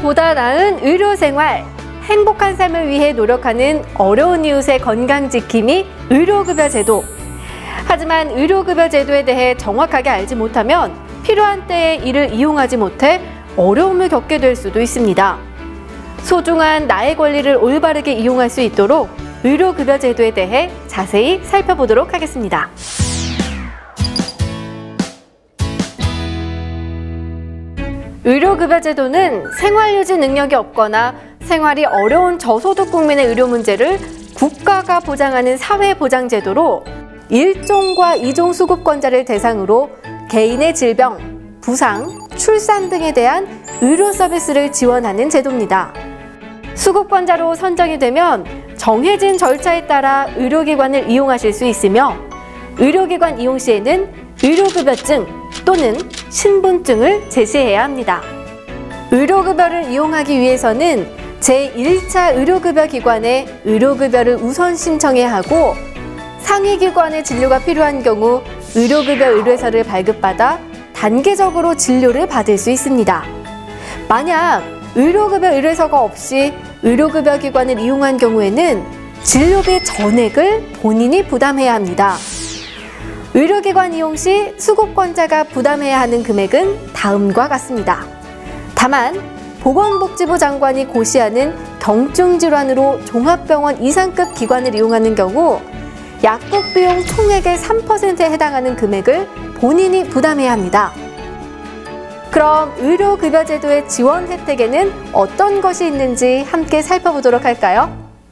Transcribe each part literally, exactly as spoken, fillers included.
보다 나은 의료생활, 행복한 삶을 위해 노력하는 어려운 이웃의 건강 지킴이 의료급여 제도. 하지만 의료급여 제도에 대해 정확하게 알지 못하면 필요한 때에 이를 이용하지 못해 어려움을 겪게 될 수도 있습니다. 소중한 나의 권리를 올바르게 이용할 수 있도록 의료급여 제도에 대해 자세히 살펴보도록 하겠습니다. 의료급여 제도는 생활유지 능력이 없거나 생활이 어려운 저소득 국민의 의료 문제를 국가가 보장하는 사회보장제도로 일종과 이종 수급권자를 대상으로 개인의 질병, 부상, 출산 등에 대한 의료 서비스를 지원하는 제도입니다. 수급권자로 선정이 되면 정해진 절차에 따라 의료기관을 이용하실 수 있으며 의료기관 이용 시에는 의료급여증 또는 신분증을 제시해야 합니다. 의료급여를 이용하기 위해서는 제일 차 의료급여 기관에 의료급여를 우선 신청해야 하고 상위기관의 진료가 필요한 경우 의료급여 의뢰서를 발급받아 단계적으로 진료를 받을 수 있습니다. 만약 의료급여 의뢰서가 없이 의료급여 기관을 이용한 경우에는 진료비 전액을 본인이 부담해야 합니다. 의료기관 이용 시 수급권자가 부담해야 하는 금액은 다음과 같습니다. 다만 보건복지부 장관이 고시하는 경증질환으로 종합병원 이상급 기관을 이용하는 경우 약국 비용 총액의 삼 퍼센트에 해당하는 금액을 본인이 부담해야 합니다. 그럼 의료급여 제도의 지원 혜택에는 어떤 것이 있는지 함께 살펴보도록 할까요?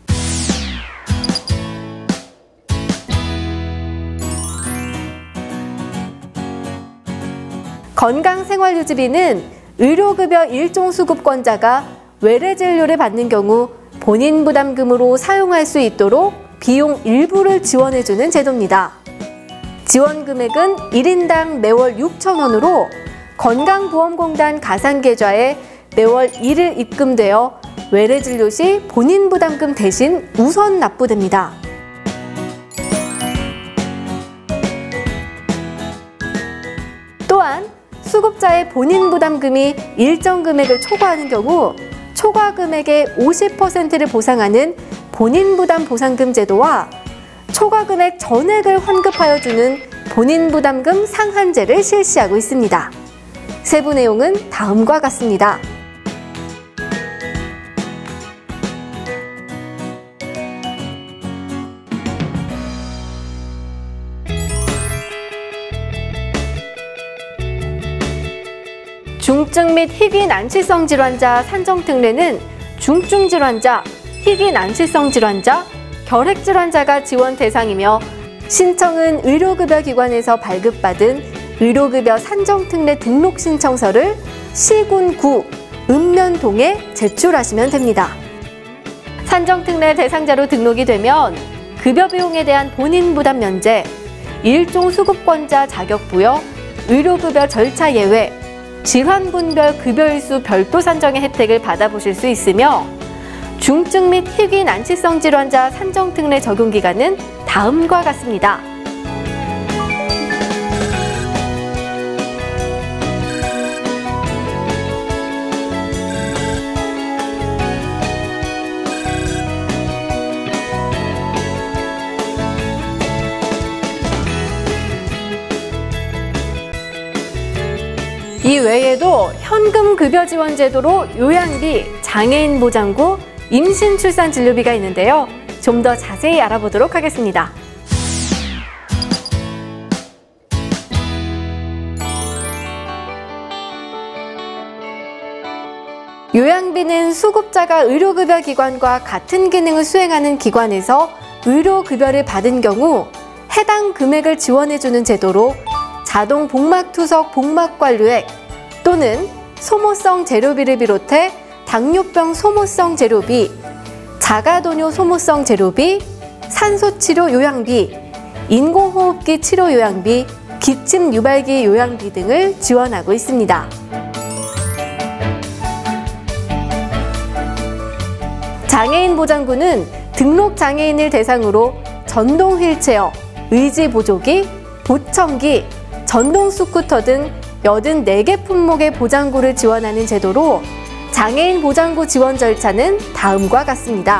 건강생활유지비는 의료급여 일종 수급권자가 외래진료를 받는 경우 본인 부담금으로 사용할 수 있도록 비용 일부를 지원해주는 제도입니다. 지원 금액은 일 인당 매월 육천 원으로 건강보험공단 가상계좌에 매월 일 일 입금되어 외래진료 시 본인 부담금 대신 우선 납부됩니다. 또한 수급자의 본인 부담금이 일정 금액을 초과하는 경우 초과 금액의 오십 퍼센트를 보상하는 본인 부담 보상금 제도와 초과 금액 전액을 환급하여 주는 본인 부담금 상한제를 실시하고 있습니다. 세부 내용은 다음과 같습니다. 중증 및 희귀 난치성 질환자 산정 특례는 중증 질환자, 희귀 난치성 질환자, 결핵 질환자가 지원 대상이며 신청은 의료급여 기관에서 발급받은 의료급여 산정특례 등록 신청서를 시군구 읍면동에 제출하시면 됩니다. 산정특례 대상자로 등록이 되면 급여 비용에 대한 본인 부담 면제, 일종 수급권자 자격 부여, 의료급여 절차 예외, 질환분별 급여일수 별도 산정의 혜택을 받아보실 수 있으며 중증 및 희귀 난치성 질환자 산정특례 적용기간은 다음과 같습니다. 이 외에도 현금 급여 지원 제도로 요양비, 장애인 보장구, 임신 출산 진료비가 있는데요. 좀 더 자세히 알아보도록 하겠습니다. 요양비는 수급자가 의료급여 기관과 같은 기능을 수행하는 기관에서 의료급여를 받은 경우 해당 금액을 지원해주는 제도로 자동 복막투석 복막관리액 또는 소모성 재료비를 비롯해 당뇨병 소모성 재료비, 자가도뇨 소모성 재료비, 산소치료 요양비, 인공호흡기 치료 요양비, 기침 유발기 요양비 등을 지원하고 있습니다. 장애인 보장구는 등록 장애인을 대상으로 전동 휠체어, 의지 보조기, 보청기, 전동 스쿠터 등 팔십사 개 품목의 보장구를 지원하는 제도로 장애인 보장구 지원 절차는 다음과 같습니다.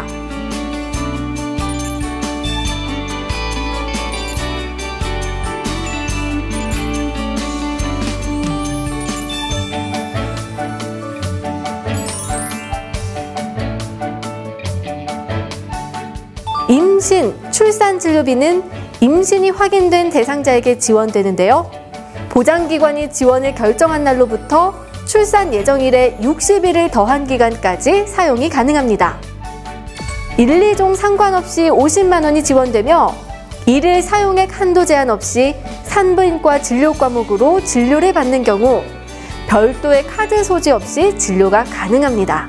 임신, 출산 진료비는 임신이 확인된 대상자에게 지원되는데요. 보장기관이 지원을 결정한 날로부터 출산 예정일에 육십 일을 더한 기간까지 사용이 가능합니다. 일, 이 종 상관없이 오십만 원이 지원되며 일일 사용액 한도 제한 없이 산부인과 진료 과목으로 진료를 받는 경우 별도의 카드 소지 없이 진료가 가능합니다.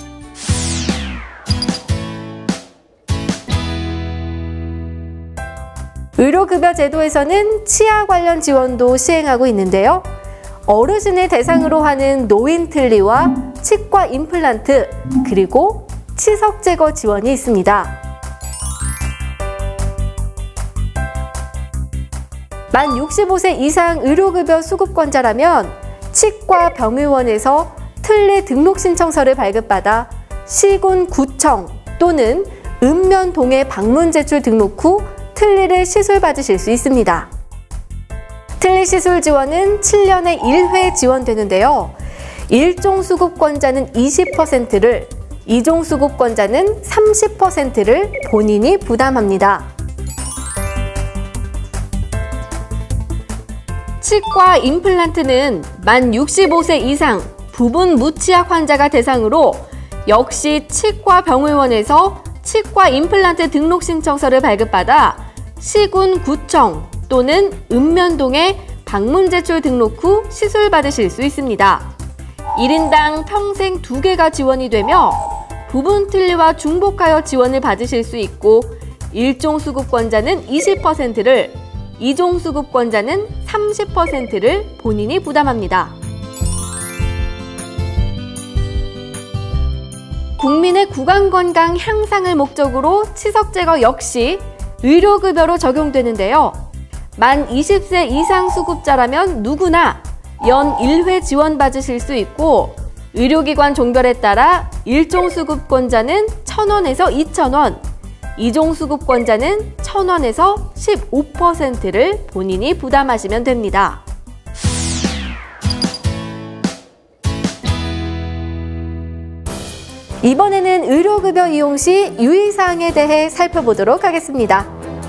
의료급여 제도에서는 치아 관련 지원도 시행하고 있는데요. 어르신을 대상으로 하는 노인 틀니와 치과 임플란트, 그리고 치석 제거 지원이 있습니다. 만 육십오 세 이상 의료급여 수급권자라면 치과 병의원에서 틀니 등록 신청서를 발급받아 시군구청 또는 읍면동에 방문 제출 등록 후 틀니를 시술받으실 수 있습니다. 틀니 시술 지원은 칠 년에 일 회 지원되는데요. 일 종 수급권자는 이십 퍼센트를, 이 종 수급권자는 삼십 퍼센트를 본인이 부담합니다. 치과 임플란트는 만 육십오 세 이상 부분 무치약 환자가 대상으로 역시 치과 병의원에서 치과 임플란트 등록 신청서를 발급받아 시군구청 또는 읍면동에 방문 제출 등록 후 시술 받으실 수 있습니다. 일 인당 평생 두 개가 지원이 되며 부분 틀니와 중복하여 지원을 받으실 수 있고 일 종 수급권자는 이십 퍼센트를, 이 종 수급권자는 삼십 퍼센트를 본인이 부담합니다. 국민의 구강건강 향상을 목적으로 치석 제거 역시 의료급여로 적용되는데요. 만 이십 세 이상 수급자라면 누구나 연 일 회 지원받으실 수 있고 의료기관 종별에 따라 일 종 수급권자는 천 원에서 이천 원, 이 종 수급권자는 천 원에서 십오 퍼센트를 본인이 부담하시면 됩니다. 이번에는 의료급여 이용 시 유의사항에 대해 살펴보도록 하겠습니다.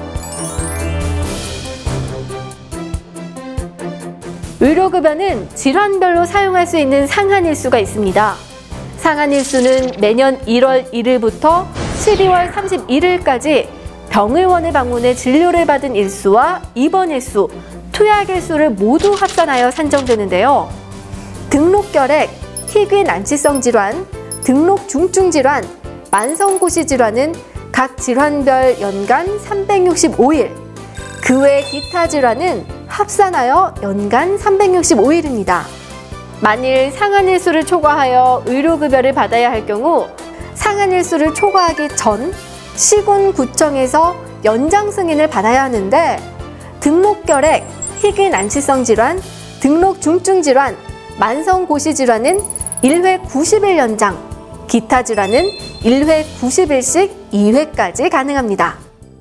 의료급여는 질환별로 사용할 수 있는 상한일수가 있습니다. 상한일수는 매년 일월 일일부터 십이월 삼십일일까지 병의원을 방문해 진료를 받은 일수와 입원일수, 투약일수를 모두 합산하여 산정되는데요. 등록결핵, 희귀 난치성 질환, 등록 중증 질환, 만성고시 질환은 각 질환별 연간 삼백육십오 일, 그 외 기타 질환은 합산하여 연간 삼백육십오 일입니다. 만일 상한일수를 초과하여 의료급여를 받아야 할 경우 상한일수를 초과하기 전 시군구청에서 연장 승인을 받아야 하는데 등록결핵, 희귀 난치성 질환, 등록 중증 질환, 만성고시 질환은 일 회 구십 일 연장, 기타 질환은 일 회 구십 일씩 이 회까지 가능합니다.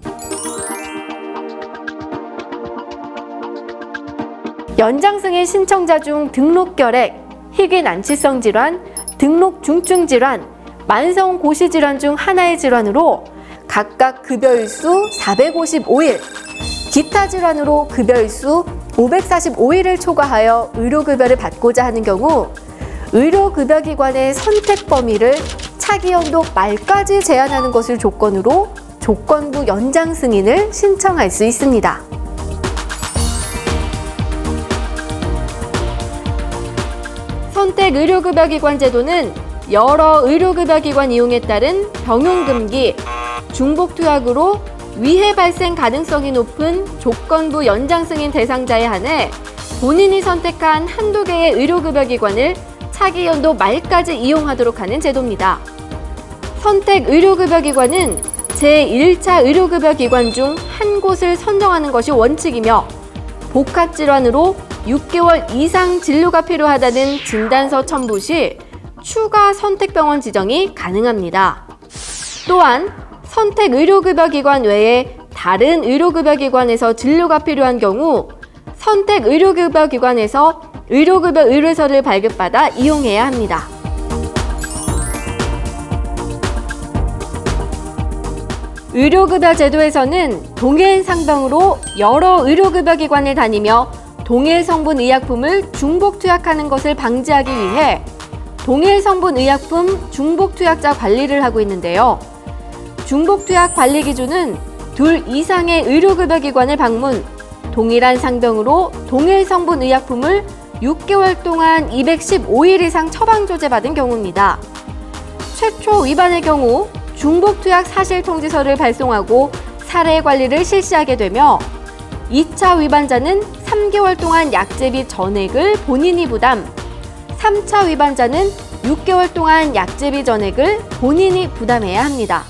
연장 승인 신청자 중 등록결핵, 희귀 난치성 질환, 등록 중증 질환, 만성고시 질환 중 하나의 질환으로 각각 급여일수 사백오십오 일, 기타 질환으로 급여일수 오백사십오 일을 초과하여 의료급여를 받고자 하는 경우 의료급여기관의 선택 범위를 차기연도 말까지 제한하는 것을 조건으로 조건부 연장 승인을 신청할 수 있습니다. 선택 의료급여기관 제도는 여러 의료급여기관 이용에 따른 병용금기, 중복투약으로 위해 발생 가능성이 높은 조건부 연장 승인 대상자에 한해 본인이 선택한 한두 개의 의료급여기관을 차기 연도 말까지 이용하도록 하는 제도입니다. 선택 의료급여기관은 제일 차 의료급여기관 중 한 곳을 선정하는 것이 원칙이며 복합질환으로 육 개월 이상 진료가 필요하다는 진단서 첨부 시 추가 선택병원 지정이 가능합니다. 또한 선택의료급여기관 외에 다른 의료급여기관에서 진료가 필요한 경우 선택의료급여기관에서 의료급여 의뢰서를 발급받아 이용해야 합니다. 의료급여 제도에서는 동일 상병으로 여러 의료급여기관을 다니며 동일 성분 의약품을 중복 투약하는 것을 방지하기 위해 동일 성분 의약품 중복 투약자 관리를 하고 있는데요. 중복 투약 관리 기준은 둘 이상의 의료급여기관을 방문, 동일한 상병으로 동일 성분 의약품을 육 개월 동안 이백십오 일 이상 처방 조제받은 경우입니다. 최초 위반의 경우 중복 투약 사실 통지서를 발송하고 사례 관리를 실시하게 되며 이 차 위반자는 삼 개월 동안 약제비 전액을 본인이 부담, 삼 차 위반자는 육 개월 동안 약제비 전액을 본인이 부담해야 합니다.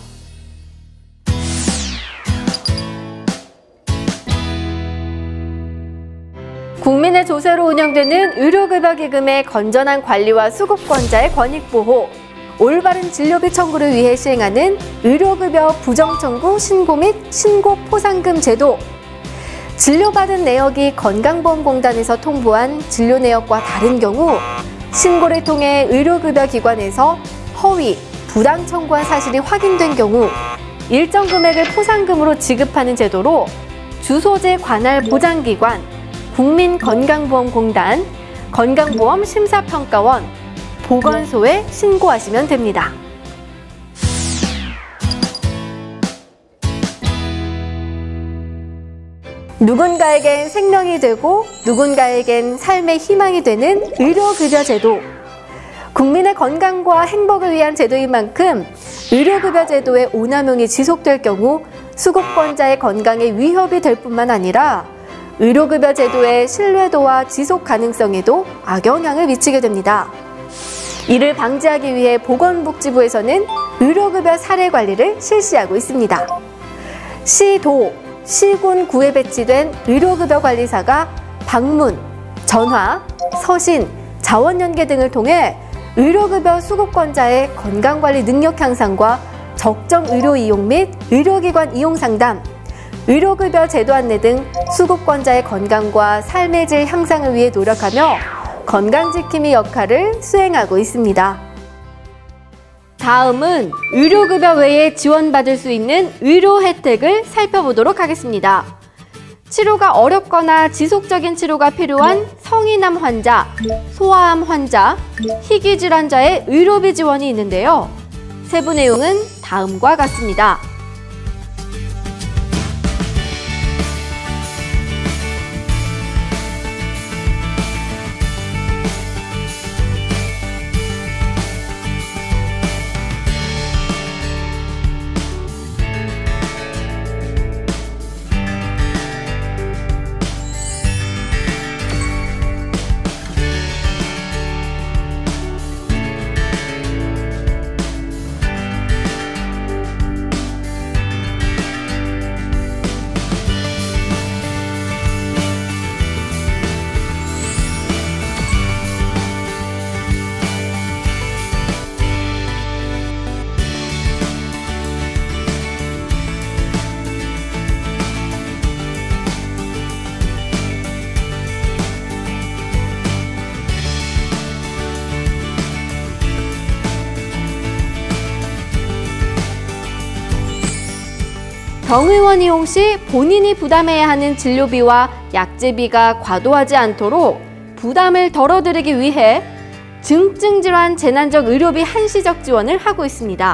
국민의 조세로 운영되는 의료급여기금의 건전한 관리와 수급권자의 권익보호, 올바른 진료비 청구를 위해 시행하는 의료급여 부정청구 신고 및 신고포상금 제도, 진료받은 내역이 건강보험공단에서 통보한 진료 내역과 다른 경우 신고를 통해 의료급여기관에서 허위, 부당 청구한 사실이 확인된 경우 일정 금액을 포상금으로 지급하는 제도로 주소제 관할 보장기관, 국민건강보험공단, 건강보험심사평가원, 보건소에 신고하시면 됩니다. 누군가에겐 생명이 되고 누군가에겐 삶의 희망이 되는 의료급여 제도. 국민의 건강과 행복을 위한 제도인 만큼 의료급여 제도의 오남용이 지속될 경우 수급권자의 건강에 위협이 될 뿐만 아니라 의료급여 제도의 신뢰도와 지속 가능성에도 악영향을 미치게 됩니다. 이를 방지하기 위해 보건복지부에서는 의료급여 사례 관리를 실시하고 있습니다. 시, 도, 시군, 구에 배치된 의료급여 관리사가 방문, 전화, 서신, 자원연계 등을 통해 의료급여 수급권자의 건강관리 능력 향상과 적정 의료 이용 및 의료기관 이용 상담, 의료급여 제도 안내 등 수급권자의 건강과 삶의 질 향상을 위해 노력하며 건강지킴이 역할을 수행하고 있습니다. 다음은 의료급여 외에 지원받을 수 있는 의료 혜택을 살펴보도록 하겠습니다. 치료가 어렵거나 지속적인 치료가 필요한 성인암 환자, 소아암 환자, 희귀질환자의 의료비 지원이 있는데요. 세부 내용은 다음과 같습니다. 병의원 이용 시 본인이 부담해야 하는 진료비와 약제비가 과도하지 않도록 부담을 덜어드리기 위해 증증질환 재난적 의료비 한시적 지원을 하고 있습니다.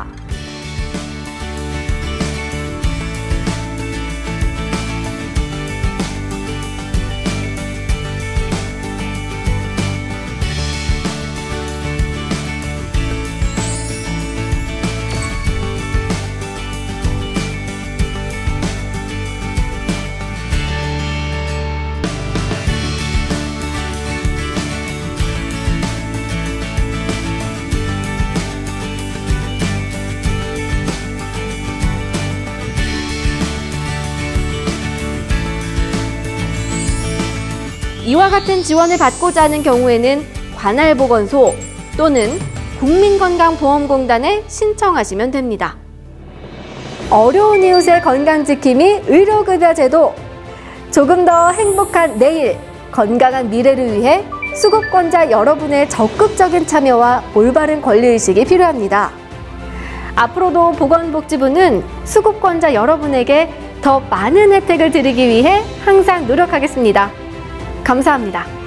이와 같은 지원을 받고자 하는 경우에는 관할보건소 또는 국민건강보험공단에 신청하시면 됩니다. 어려운 이웃의 건강지킴이 의료급여제도, 조금 더 행복한 내일, 건강한 미래를 위해 수급권자 여러분의 적극적인 참여와 올바른 권리의식이 필요합니다. 앞으로도 보건복지부는 수급권자 여러분에게 더 많은 혜택을 드리기 위해 항상 노력하겠습니다. 감사합니다.